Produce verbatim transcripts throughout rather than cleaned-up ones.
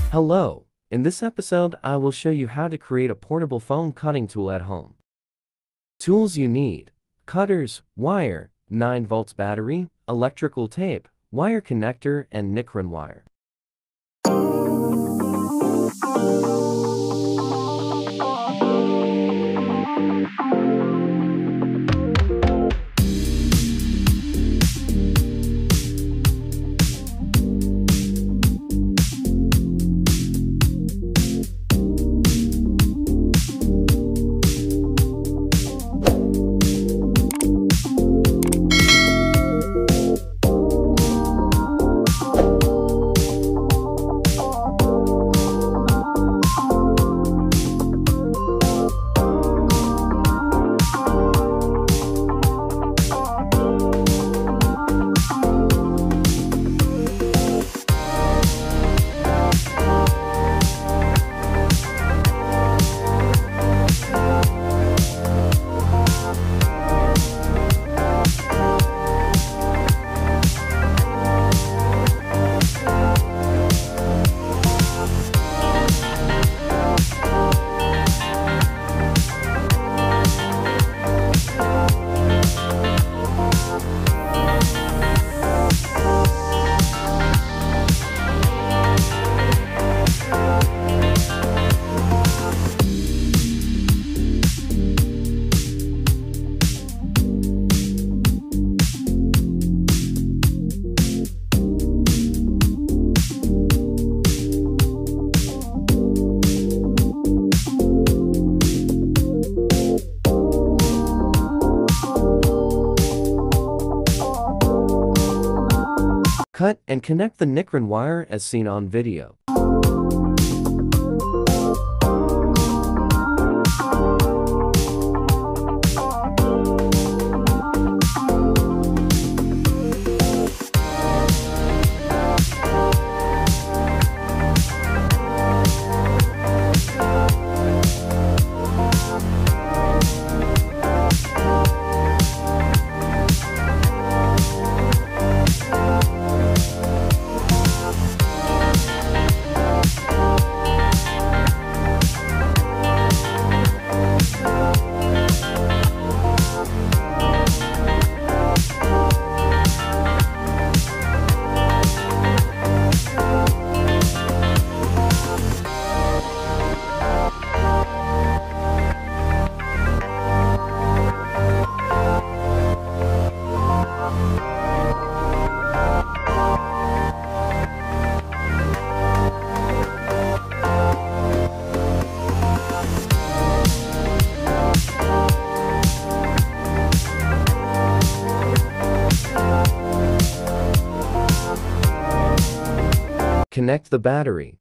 Hello, in this episode I will show you how to create a portable foam cutting tool at home. Tools you need: cutters, wire, nine volts battery, electrical tape, wire connector and Nichrome wire. Cut and connect the Nichrome wire as seen on video. Connect the battery.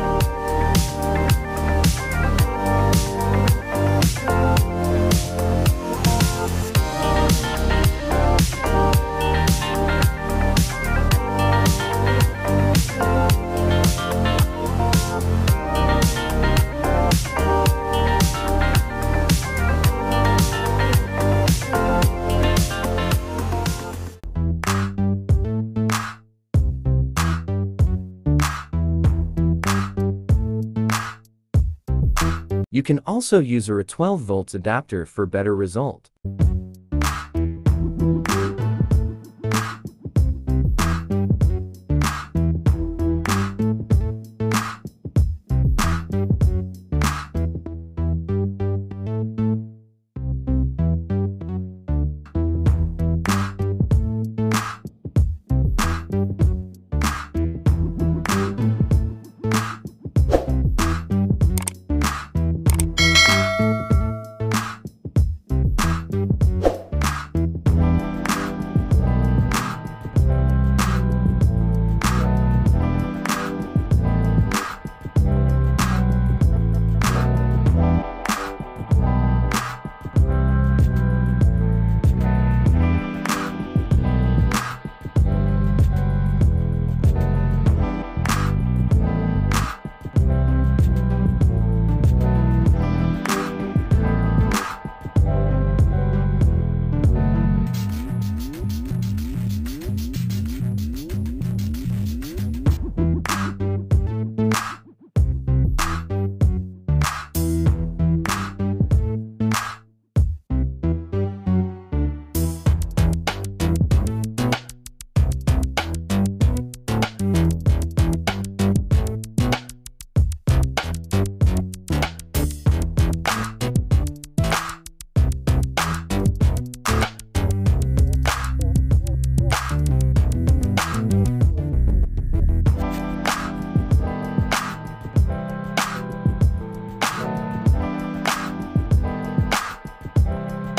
You can also use a twelve volts adapter for better result.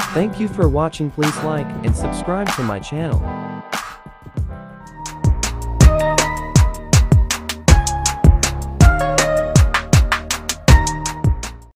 Thank you for watching. Please like and subscribe to my channel.